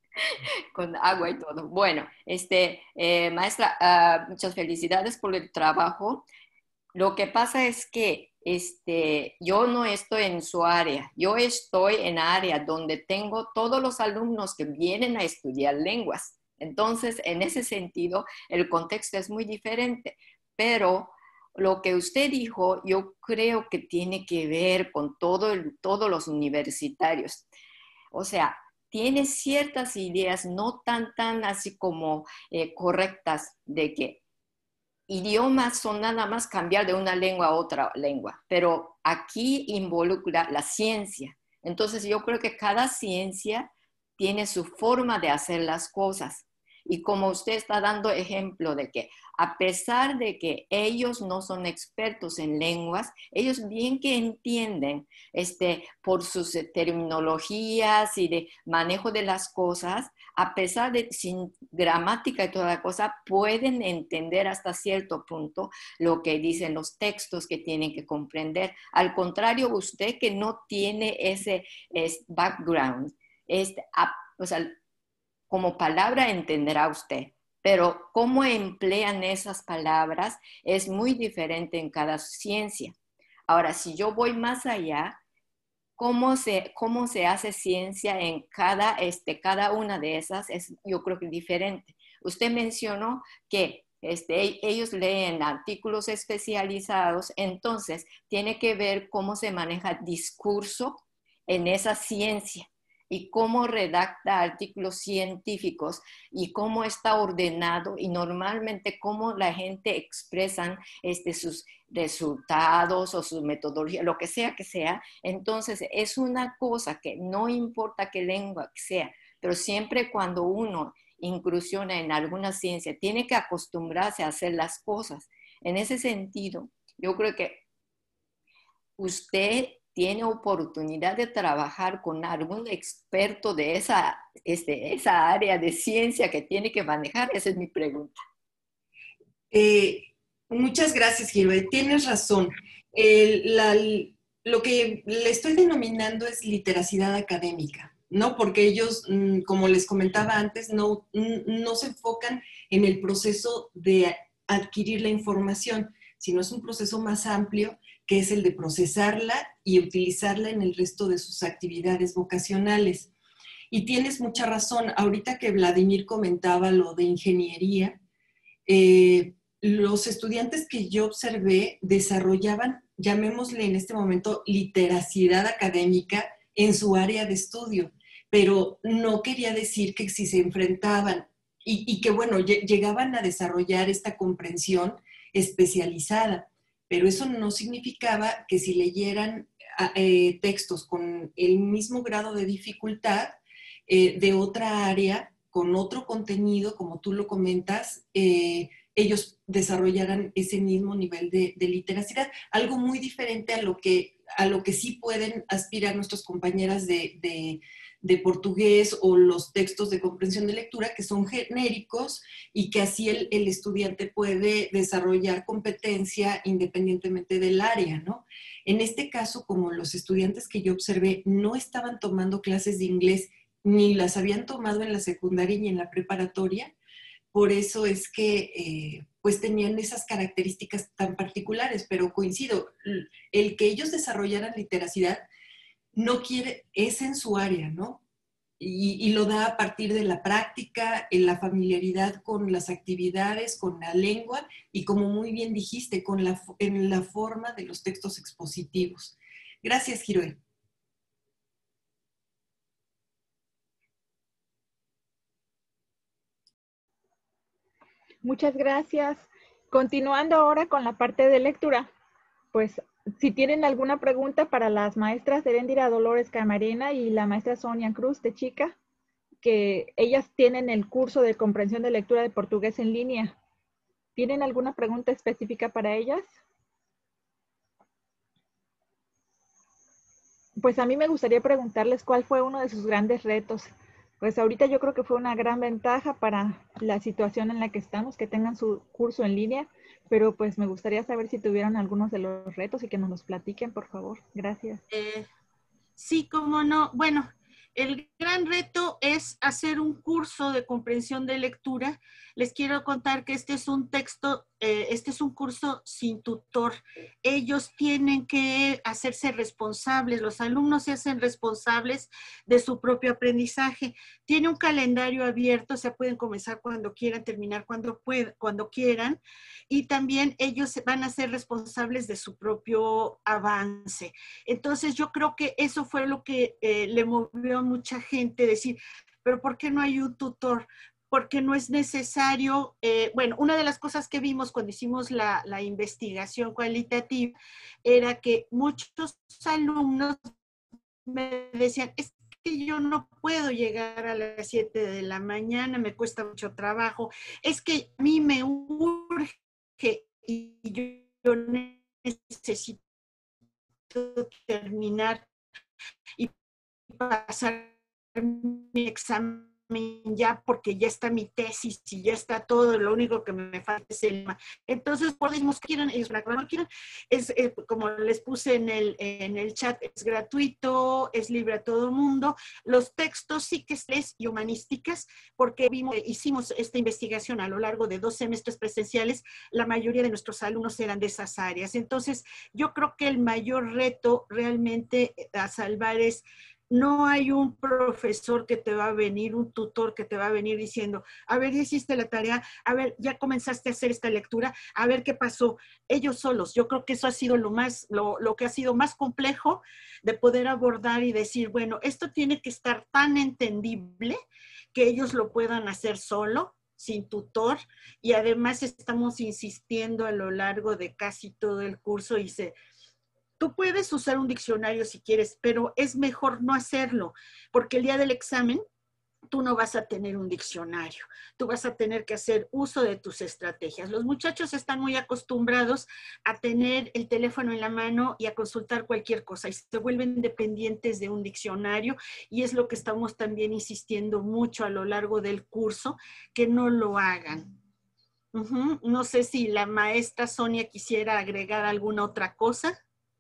con agua y todo. Bueno, este, eh, maestra, ah, muchas felicidades por el trabajo. Lo que pasa es que este, yo no estoy en su área, yo estoy en área donde tengo todos los alumnos que vienen a estudiar lenguas. Entonces, en ese sentido, el contexto es muy diferente, pero lo que usted dijo, yo creo que tiene que ver con todo el, todos los universitarios. O sea, tiene ciertas ideas no tan, tan así como eh, correctas de que idiomas son nada más cambiar de una lengua a otra lengua, pero aquí involucra la ciencia. Entonces yo creo que cada ciencia tiene su forma de hacer las cosas. Y como usted está dando ejemplo de que a pesar de que ellos no son expertos en lenguas, ellos bien que entienden este, por sus terminologías y de manejo de las cosas, a pesar de sin gramática y toda la cosa, pueden entender hasta cierto punto lo que dicen los textos que tienen que comprender. Al contrario, usted que no tiene ese, ese background, este, o sea, como palabra entenderá usted, pero cómo emplean esas palabras es muy diferente en cada ciencia. Ahora, si yo voy más allá, ¿cómo se, cómo se hace ciencia en cada, este, cada una de esas? Es, yo creo que diferente. Usted mencionó que este, ellos leen artículos especializados, entonces tiene que ver cómo se maneja discurso en esa ciencia y cómo redacta artículos científicos y cómo está ordenado y normalmente cómo la gente expresa este, sus resultados o su metodología, lo que sea que sea. Entonces es una cosa que no importa qué lengua sea, pero siempre cuando uno incursiona en alguna ciencia, tiene que acostumbrarse a hacer las cosas. En ese sentido, yo creo que usted tiene oportunidad de trabajar con algún experto de esa, este, esa área de ciencia que tiene que manejar. Esa es mi pregunta. Eh, muchas gracias, Gilbert. Tienes razón. El, la, lo que le estoy denominando es literacidad académica, ¿no? Porque ellos, como les comentaba antes, no, no se enfocan en el proceso de adquirir la información, sino es un proceso más amplio, que es el de procesarla y utilizarla en el resto de sus actividades vocacionales. Y tienes mucha razón. Ahorita que Vladimir comentaba lo de ingeniería, eh, los estudiantes que yo observé desarrollaban, llamémosle en este momento, literacidad académica en su área de estudio, pero no quería decir que si se enfrentaban y, y que, bueno, llegaban a desarrollar esta comprensión especializada, pero eso no significaba que si leyeran eh, textos con el mismo grado de dificultad eh, de otra área, con otro contenido, como tú lo comentas, eh, ellos desarrollaran ese mismo nivel de, de literacidad, algo muy diferente a lo que, a lo que sí pueden aspirar nuestras compañeras de, de, de portugués o los textos de comprensión de lectura, que son genéricos y que así el, el estudiante puede desarrollar competencia independientemente del área, ¿no? En este caso, como los estudiantes que yo observé no estaban tomando clases de inglés ni las habían tomado en la secundaria ni en la preparatoria, por eso es que eh, pues tenían esas características tan particulares, pero coincido, el que ellos desarrollaran literacidad no quiere, es en su área, ¿no? y, y lo da a partir de la práctica, en la familiaridad con las actividades, con la lengua y, como muy bien dijiste, con la, en la forma de los textos expositivos. Gracias, Hiroe. Muchas gracias. Continuando ahora con la parte de lectura, pues si tienen alguna pregunta para las maestras Heréndira Dolores Camarena y la maestra Sonia Cruz de Chica, que ellas tienen el curso de comprensión de lectura de portugués en línea. ¿Tienen alguna pregunta específica para ellas? Pues a mí me gustaría preguntarles cuál fue uno de sus grandes retos. Pues ahorita yo creo que fue una gran ventaja para la situación en la que estamos, que tengan su curso en línea, pero pues me gustaría saber si tuvieron algunos de los retos y que nos los platiquen, por favor. Gracias. Eh, sí, cómo no. Bueno, el gran reto es hacer un curso de comprensión de lectura. Les quiero contar que este es un texto, eh, este es un curso sin tutor. Ellos tienen que hacerse responsables, los alumnos se hacen responsables de su propio aprendizaje. Tiene un calendario abierto, o sea, pueden comenzar cuando quieran, terminar cuando, puedan, cuando quieran, y también ellos van a ser responsables de su propio avance. Entonces yo creo que eso fue lo que eh, le movió a mucha gente decir, pero ¿por qué no hay un tutor? Porque no es necesario, eh, bueno, una de las cosas que vimos cuando hicimos la, la investigación cualitativa era que muchos alumnos me decían, es que yo no puedo llegar a las siete de la mañana, me cuesta mucho trabajo, es que a mí me urge y yo, yo necesito terminar y pasar mi examen ya porque ya está mi tesis y ya está todo, lo único que me falta es el tema. Entonces, por decimos que quieran, ellos no quieran, es eh, como les puse en el, en el chat, es gratuito, es libre a todo el mundo. Los textos sí que es y humanísticas, porque vimos, hicimos esta investigación a lo largo de dos semestres presenciales, la mayoría de nuestros alumnos eran de esas áreas. Entonces, yo creo que el mayor reto realmente a salvar es no hay un profesor que te va a venir, un tutor que te va a venir diciendo, a ver, ya hiciste la tarea, a ver, ya comenzaste a hacer esta lectura, a ver qué pasó. Ellos solos, yo creo que eso ha sido lo más, lo, lo que ha sido más complejo de poder abordar y decir, bueno, esto tiene que estar tan entendible que ellos lo puedan hacer solo, sin tutor, y además estamos insistiendo a lo largo de casi todo el curso y se... Tú puedes usar un diccionario si quieres, pero es mejor no hacerlo, porque el día del examen tú no vas a tener un diccionario, tú vas a tener que hacer uso de tus estrategias. Los muchachos están muy acostumbrados a tener el teléfono en la mano y a consultar cualquier cosa y se vuelven dependientes de un diccionario y es lo que estamos también insistiendo mucho a lo largo del curso, que no lo hagan. Uh-huh. No sé si la maestra Sonia quisiera agregar alguna otra cosa.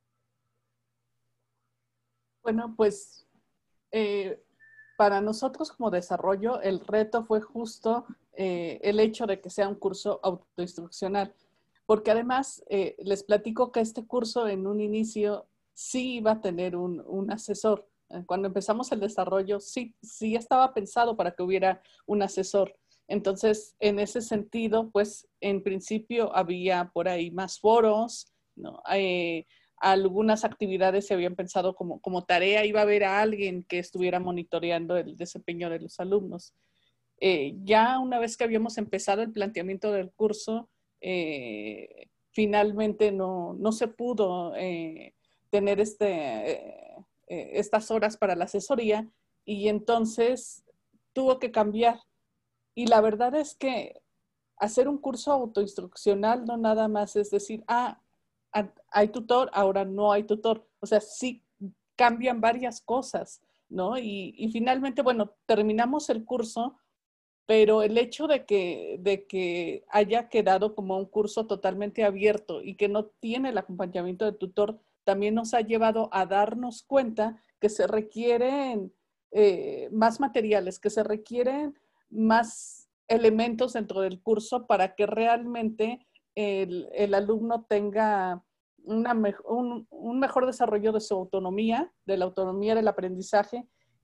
Bueno, pues eh, para nosotros como desarrollo, el reto fue justo eh, el hecho de que sea un curso autoinstruccional, porque además eh, les platico que este curso en un inicio sí iba a tener un, un asesor. Cuando empezamos el desarrollo, sí, sí estaba pensado para que hubiera un asesor. Entonces, en ese sentido, pues en principio había por ahí más foros, ¿no? Eh, algunas actividades se habían pensado como, como tarea, iba a haber a alguien que estuviera monitoreando el desempeño de los alumnos. Eh, ya una vez que habíamos empezado el planteamiento del curso, eh, finalmente no, no se pudo eh, tener este, eh, eh, estas horas para la asesoría y entonces tuvo que cambiar. Y la verdad es que hacer un curso autoinstruccional no nada más es decir, ah, hay tutor, ahora no hay tutor. O sea, sí cambian varias cosas, ¿no? Y, y finalmente, bueno, terminamos el curso, pero el hecho de que, de que haya quedado como un curso totalmente abierto y que no tiene el acompañamiento del tutor, también nos ha llevado a darnos cuenta que se requieren eh, más materiales, que se requieren más elementos dentro del curso para que realmente el, el alumno tenga una me un, un mejor desarrollo de su autonomía, de la autonomía del aprendizaje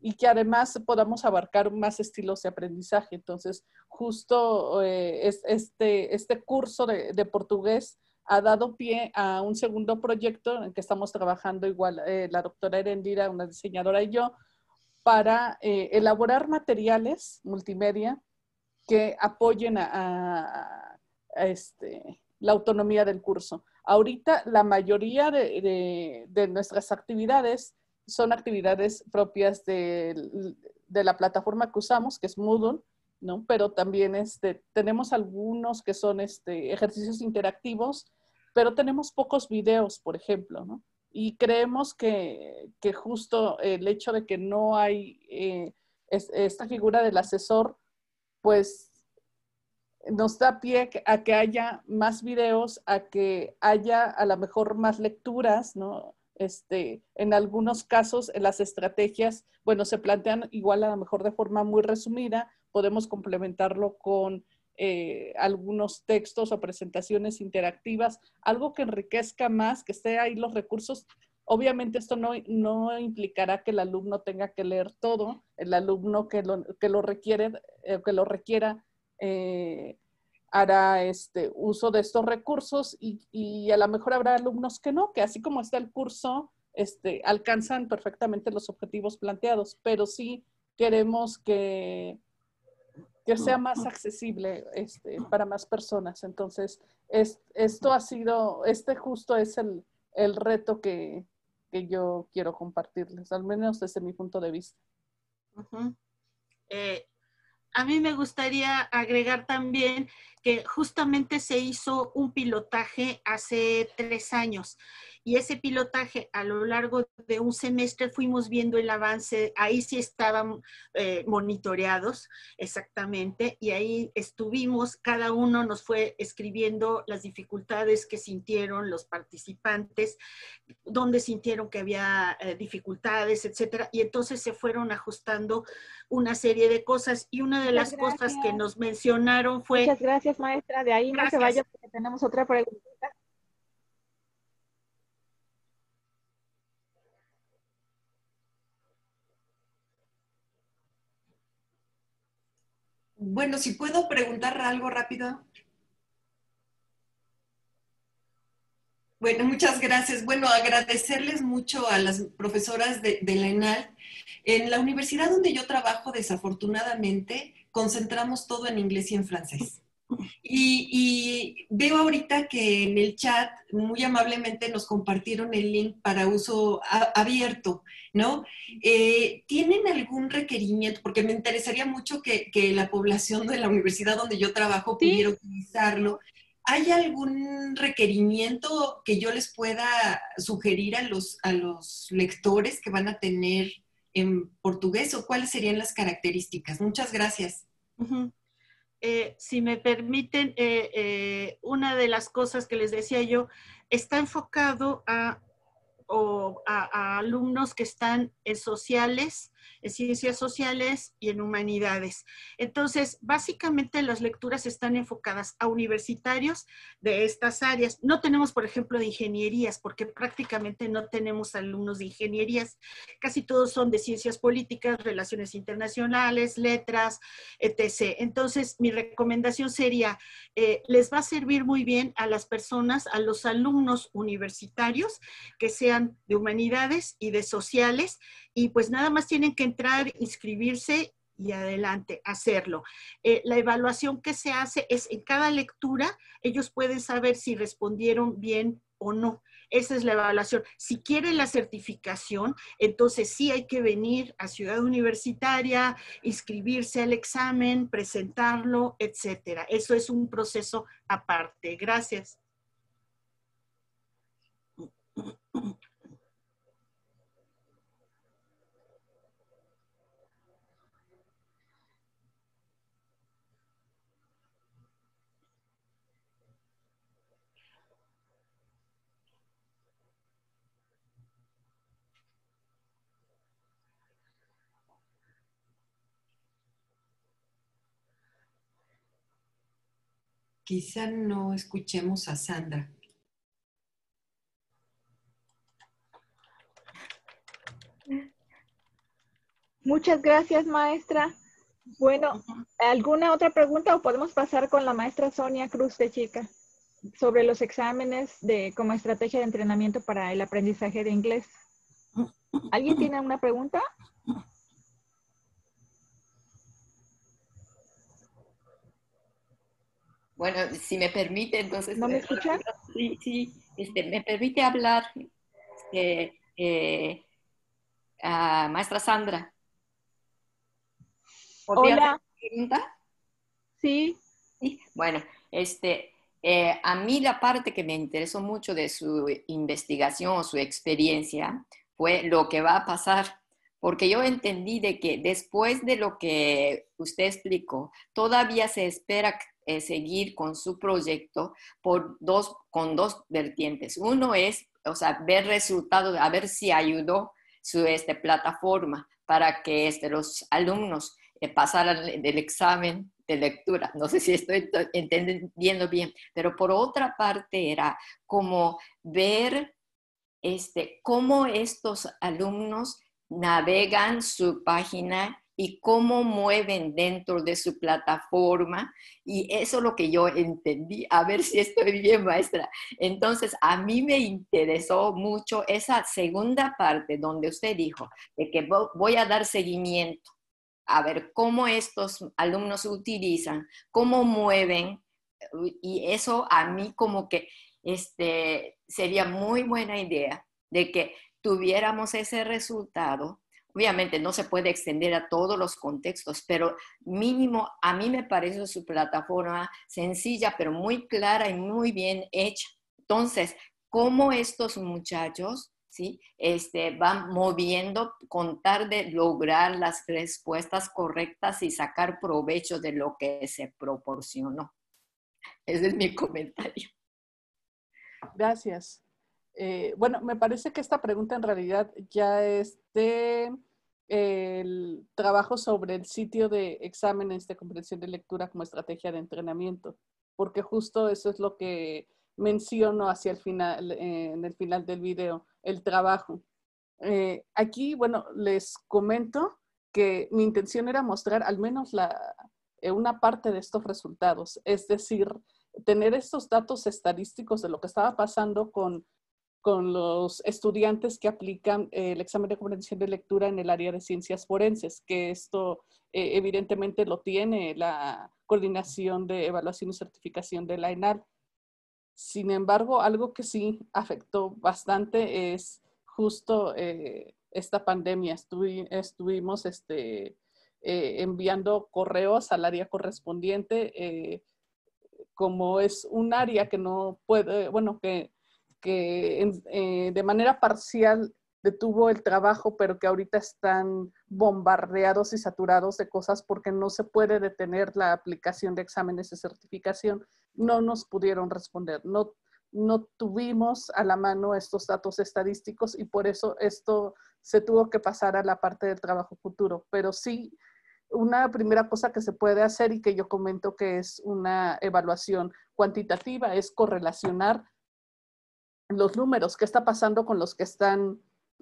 y que además podamos abarcar más estilos de aprendizaje. Entonces, justo eh, es, este, este curso de, de portugués ha dado pie a un segundo proyecto en el que estamos trabajando igual eh, la doctora Erendira, una diseñadora, y yo, para eh, elaborar materiales multimedia que apoyen a, a, a este, la autonomía del curso. Ahorita la mayoría de, de, de nuestras actividades son actividades propias de, de la plataforma que usamos, que es Moodle, ¿no? Pero también este, tenemos algunos que son este, ejercicios interactivos, pero tenemos pocos videos, por ejemplo, ¿no? Y creemos que, que justo el hecho de que no hay eh, es, esta figura del asesor, pues nos da pie a que haya más videos, a que haya a lo mejor más lecturas, ¿no? Este, en algunos casos, las estrategias, bueno, se plantean igual a lo mejor de forma muy resumida, podemos complementarlo con eh, algunos textos o presentaciones interactivas, algo que enriquezca más, que esté ahí los recursos. Obviamente esto no, no implicará que el alumno tenga que leer todo, el alumno que lo, que lo, requiere, eh, que lo requiera eh, hará este, uso de estos recursos y, y a lo mejor habrá alumnos que no, que así como está el curso, este, alcanzan perfectamente los objetivos planteados, pero sí queremos que, que sea más accesible este, para más personas. Entonces, es, esto ha sido, este justo es el, el reto que, que yo quiero compartirles, al menos desde mi punto de vista. Uh-huh. eh, a mí me gustaría agregar también que justamente se hizo un pilotaje hace tres años y ese pilotaje a lo largo de un semestre fuimos viendo el avance, ahí sí estaban eh, monitoreados exactamente y ahí estuvimos, cada uno nos fue escribiendo las dificultades que sintieron los participantes, donde sintieron que había eh, dificultades, etcétera, y entonces se fueron ajustando una serie de cosas y una de Muchas las gracias. cosas que nos mencionaron fue... Muchas gracias, maestra. De ahí Gracias. no se vaya porque tenemos otra pregunta. Bueno, si puedo preguntar algo rápido. Bueno, muchas gracias. Bueno, agradecerles mucho a las profesoras de, de la ENAL. En la universidad donde yo trabajo, desafortunadamente, concentramos todo en inglés y en francés. Y, y veo ahorita que en el chat muy amablemente nos compartieron el link para uso a, abierto, ¿no? Eh, ¿Tienen algún requerimiento? Porque me interesaría mucho que, que la población de la universidad donde yo trabajo ¿Sí? pudiera utilizarlo. ¿Hay algún requerimiento que yo les pueda sugerir a los, a los lectores que van a tener en portugués o cuáles serían las características? Muchas gracias. Uh-huh. Eh, si me permiten, eh, eh, una de las cosas que les decía yo, está enfocado a, o a, a alumnos que están en sociales, en ciencias sociales y en humanidades. Entonces, básicamente las lecturas están enfocadas a universitarios de estas áreas. No tenemos, por ejemplo, de ingenierías, porque prácticamente no tenemos alumnos de ingenierías. Casi todos son de ciencias políticas, relaciones internacionales, letras, etcétera. Entonces, mi recomendación sería, eh, les va a servir muy bien a las personas, a los alumnos universitarios que sean de humanidades y de sociales, y pues nada más tienen que entrar, inscribirse y adelante, hacerlo. Eh, la evaluación que se hace es en cada lectura, ellos pueden saber si respondieron bien o no. Esa es la evaluación. Si quieren la certificación, entonces sí hay que venir a Ciudad Universitaria, inscribirse al examen, presentarlo, etcétera. Eso es un proceso aparte. Gracias. Quizá no escuchemos a Sandra. Muchas gracias, maestra. Bueno, ¿alguna otra pregunta o podemos pasar con la maestra Sonia Cruz de Chica sobre los exámenes de, como estrategia de entrenamiento para el aprendizaje de inglés? ¿Alguien tiene una pregunta? Bueno, si me permite, entonces... ¿No me escuchan? Sí, sí, este, me permite hablar, eh, eh, a maestra Sandra. ¿Podría Hola. hacer una pregunta? Sí. Sí. Bueno, este, eh, a mí la parte que me interesó mucho de su investigación o su experiencia fue lo que va a pasar, porque yo entendí de que después de lo que usted explicó, todavía se espera eh, seguir con su proyecto por dos, con dos vertientes. Uno es, o sea, ver resultados, a ver si ayudó su este, plataforma para que este, los alumnos eh, pasaran del examen de lectura. No sé si estoy entendiendo bien, pero por otra parte era como ver este, cómo estos alumnos navegan su página y cómo mueven dentro de su plataforma, y eso es lo que yo entendí. A ver si estoy bien, maestra. Entonces, a mí me interesó mucho esa segunda parte donde usted dijo de que voy a dar seguimiento a ver cómo estos alumnos utilizan, cómo mueven, y eso a mí como que este, sería muy buena idea de que tuviéramos ese resultado. Obviamente no se puede extender a todos los contextos, pero mínimo a mí me parece su plataforma sencilla, pero muy clara y muy bien hecha. Entonces, ¿cómo estos muchachos, ¿sí? este, van moviendo con tal de lograr las respuestas correctas y sacar provecho de lo que se proporcionó? Ese es mi comentario. Gracias. Eh, bueno, me parece que esta pregunta en realidad ya es de el trabajo sobre el sitio de exámenes de comprensión de lectura como estrategia de entrenamiento, porque justo eso es lo que menciono hacia el final, eh, en el final del video, el trabajo. Eh, aquí, bueno, les comento que mi intención era mostrar al menos la, eh, una parte de estos resultados, es decir, tener estos datos estadísticos de lo que estaba pasando con, con los estudiantes que aplican eh, el examen de comprensión de lectura en el área de ciencias forenses, que esto eh, evidentemente lo tiene la Coordinación de Evaluación y Certificación de la ENAL. Sin embargo, algo que sí afectó bastante es justo eh, esta pandemia. Estuvi, estuvimos este, eh, enviando correos al área correspondiente, eh, como es un área que no puede, bueno, que, que en, eh, de manera parcial detuvo el trabajo, pero que ahorita están bombardeados y saturados de cosas porque no se puede detener la aplicación de exámenes de certificación. No nos pudieron responder, no, no tuvimos a la mano estos datos estadísticos y por eso esto se tuvo que pasar a la parte del trabajo futuro. Pero sí, una primera cosa que se puede hacer y que yo comento que es una evaluación cuantitativa es correlacionar los números, qué está pasando con los que están,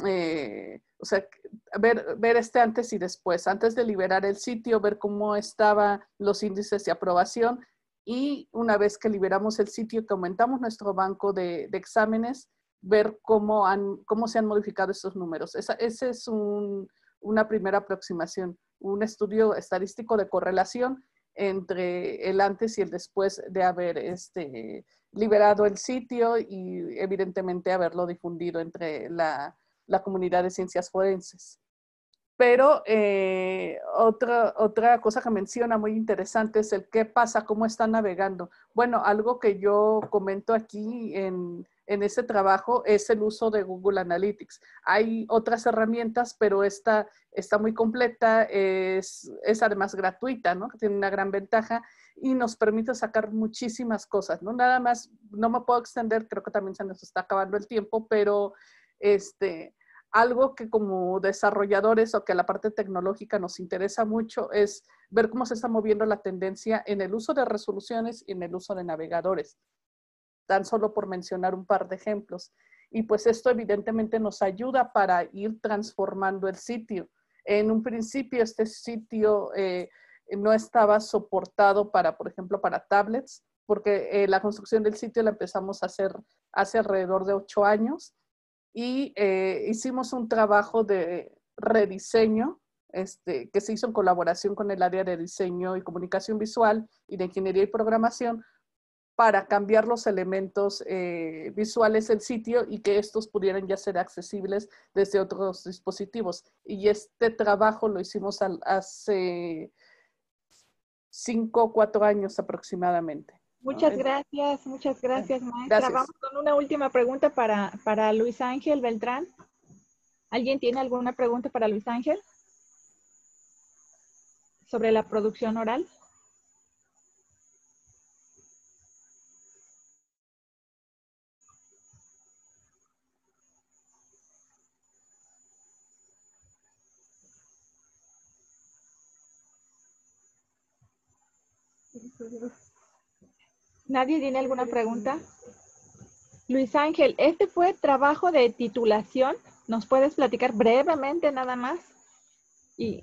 eh, o sea, ver, ver este antes y después, antes de liberar el sitio, ver cómo estaban los índices de aprobación y una vez que liberamos el sitio, que aumentamos nuestro banco de, de exámenes, ver cómo, han, cómo se han modificado estos números. Esa, ese es un, una primera aproximación, un estudio estadístico de correlación entre el antes y el después de haber este, liberado el sitio y evidentemente haberlo difundido entre la, la comunidad de ciencias forenses. Pero eh, otra, otra cosa que menciona muy interesante es el qué pasa, cómo están navegando. Bueno, algo que yo comento aquí en, en ese trabajo es el uso de Google Analytics. Hay otras herramientas, pero esta está muy completa, es, es además gratuita, ¿no? Tiene una gran ventaja y nos permite sacar muchísimas cosas, ¿no? Nada más, no me puedo extender, creo que también se nos está acabando el tiempo, pero este... algo que como desarrolladores o que a la parte tecnológica nos interesa mucho es ver cómo se está moviendo la tendencia en el uso de resoluciones y en el uso de navegadores, tan solo por mencionar un par de ejemplos. Y pues esto evidentemente nos ayuda para ir transformando el sitio. En un principio este sitio eh, no estaba soportado para, por ejemplo, para tablets, porque eh, la construcción del sitio la empezamos a hacer hace alrededor de ocho años y eh, hicimos un trabajo de rediseño este, que se hizo en colaboración con el área de diseño y comunicación visual y de ingeniería y programación para cambiar los elementos eh, visuales del sitio y que estos pudieran ya ser accesibles desde otros dispositivos. Y este trabajo lo hicimos al, hace cinco o cuatro años aproximadamente. Muchas ¿no? gracias, muchas gracias, maestra. Gracias. Vamos con una última pregunta para, para Luis Ángel Beltrán. ¿Alguien tiene alguna pregunta para Luis Ángel sobre la producción oral? ¿Nadie tiene alguna pregunta? Luis Ángel, este fue trabajo de titulación. ¿Nos puedes platicar brevemente nada más? Y...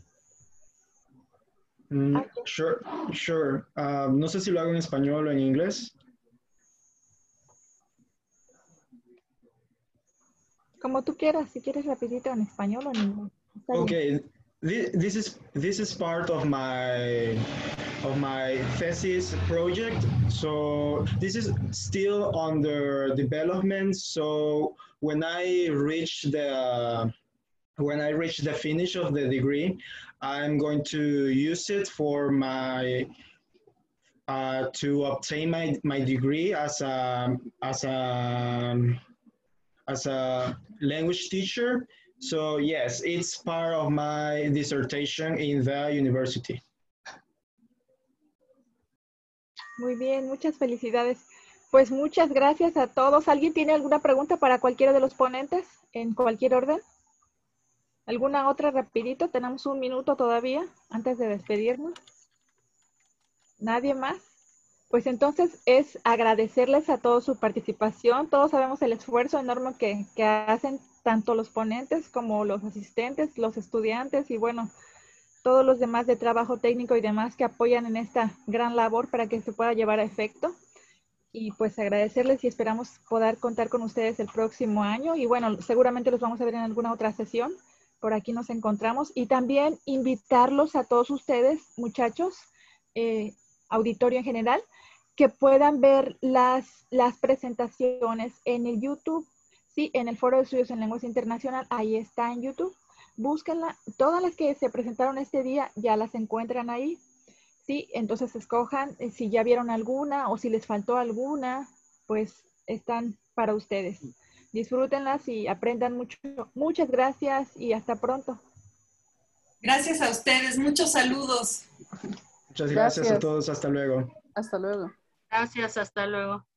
Mm, sure, sure. Uh, no sé si lo hago en español o en inglés. Como tú quieras, si quieres rapidito en español o en inglés. Okay, this, this is this is part of my of my thesis project. So this is still under development. So when I reach the when I reach the finish of the degree, I'm going to use it for my uh, to obtain my my degree as a as a as a language teacher. So yes, it's part of my dissertation in the university. Muy bien, muchas felicidades. Pues muchas gracias a todos. ¿Alguien tiene alguna pregunta para cualquiera de los ponentes en cualquier orden? ¿Alguna otra rapidito? Tenemos un minuto todavía antes de despedirnos. ¿Nadie más? Pues entonces es agradecerles a todos su participación. Todos sabemos el esfuerzo enorme que, que hacen tanto los ponentes como los asistentes, los estudiantes y bueno, todos los demás de trabajo técnico y demás que apoyan en esta gran labor para que se pueda llevar a efecto. Y pues agradecerles y esperamos poder contar con ustedes el próximo año. Y bueno, seguramente los vamos a ver en alguna otra sesión. Por aquí nos encontramos. Y también invitarlos a todos ustedes, muchachos, eh, auditorio en general, que puedan ver las, las presentaciones en el YouTube, sí, en el Foro de Estudios en Lenguas Internacional, ahí está en YouTube. Búsquenla, todas las que se presentaron este día ya las encuentran ahí, sí, entonces escojan eh, si ya vieron alguna o si les faltó alguna, pues están para ustedes. Disfrútenlas y aprendan mucho. Muchas gracias y hasta pronto. Gracias a ustedes, muchos saludos. Muchas gracias, Gracias. a todos, hasta luego. Hasta luego. Gracias, hasta luego.